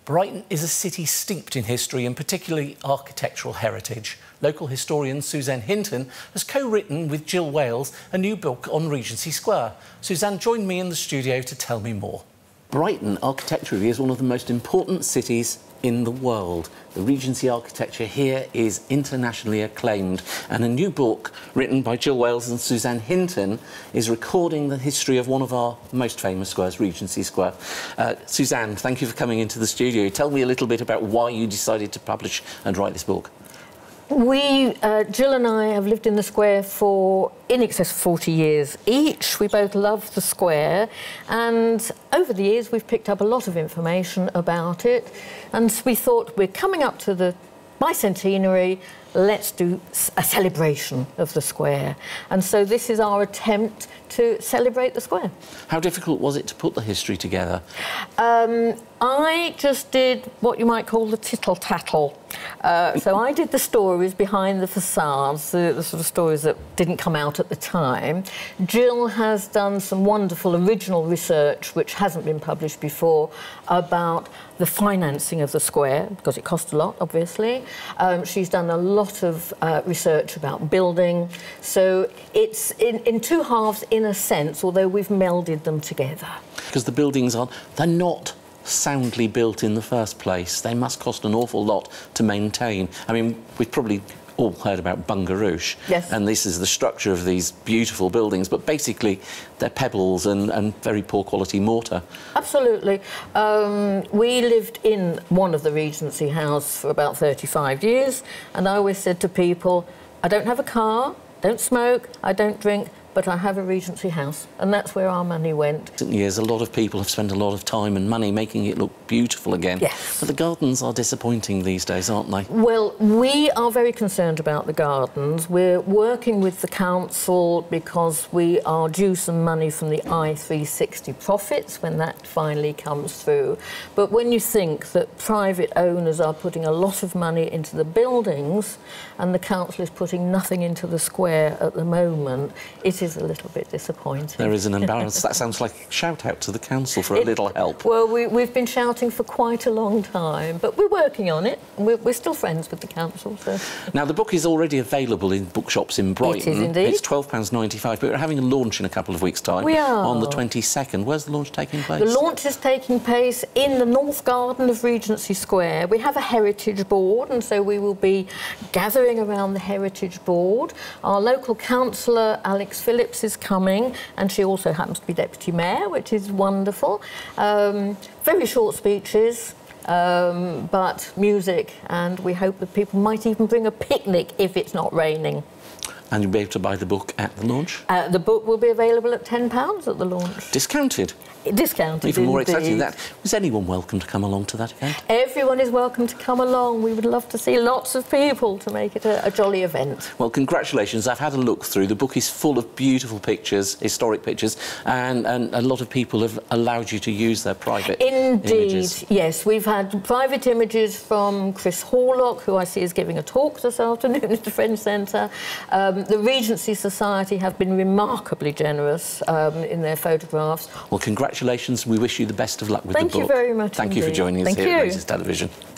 Brighton is a city steeped in history and particularly architectural heritage. Local historian Suzanne Hinton has co-written with Gill Wales a new book on Regency Square. Suzanne joined me in the studio to tell me more. Brighton architecturally is one of the most important cities in the world. The Regency architecture here is internationally acclaimed, and a new book written by Gill Wales and Suzanne Hinton is recording the history of one of our most famous squares, Regency Square. Suzanne, thank you for coming into the studio. Tell me a little bit about why you decided to publish and write this book. Jill and I have lived in the square for in excess of 40 years each. We both love the square, and over the years we've picked up a lot of information about it, and we thought, we're coming up to the bicentenary, let's do a celebration of the square. And so this is our attempt to celebrate the square. How difficult was it to put the history together? I just did what you might call the tittle-tattle. So I did the stories behind the facades, the sort of stories that didn't come out at the time. Jill has done some wonderful original research, which hasn't been published before, about the financing of the square, because it cost a lot, obviously. She's done a lot of research about building. So it's in two halves, in a sense, although we've melded them together. Because the buildings they're not soundly built in the first place. They must cost an awful lot to maintain. I mean, we've probably all heard about Bungaroosh. Yes. And this is the structure of these beautiful buildings, but basically they're pebbles and very poor quality mortar. Absolutely. We lived in one of the Regency House for about 35 years, and I always said to people, I don't have a car, don't smoke, I don't drink, but I have a Regency house, and that's where our money went. In recent years, a lot of people have spent a lot of time and money making it look beautiful again. Yes. But the gardens are disappointing these days, aren't they? Well, we are very concerned about the gardens. We're working with the council because we are due some money from the I360 profits when that finally comes through. But when you think that private owners are putting a lot of money into the buildings and the council is putting nothing into the square at the moment, it is a little bit disappointing. There is an imbalance. That sounds like a shout out to the council for a little help. Well, we've been shouting for quite a long time, but we're working on it. We're still friends with the council. So. Now, the book is already available in bookshops in Brighton. It is indeed. It's £12.95, but we're having a launch in a couple of weeks' time. We are. On the 22nd. Where's the launch taking place? The launch is taking place in the North Garden of Regency Square. We have a heritage board, and so we will be gathering around the heritage board. Our local councillor, Alex Phillips, is coming, and she also happens to be Deputy Mayor, which is wonderful. Very short speeches, but music, and we hope that people might even bring a picnic if it's not raining. And you'll be able to buy the book at the launch? The book will be available at £10 at the launch. Discounted? Discounted, even more indeed. exciting than that. Was anyone welcome to come along to that event? Everyone is welcome to come along. We would love to see lots of people to make it a jolly event. Well, congratulations. I've had a look through. The book is full of beautiful pictures, historic pictures, and a lot of people have allowed you to use their private images. Indeed, yes. We've had private images from Chris Horlock, who I see is giving a talk this afternoon at the French Centre. The Regency Society have been remarkably generous in their photographs. Well, congratulations. We wish you the best of luck with the book. Thank you very much. Thank you for joining us here at Regency Television.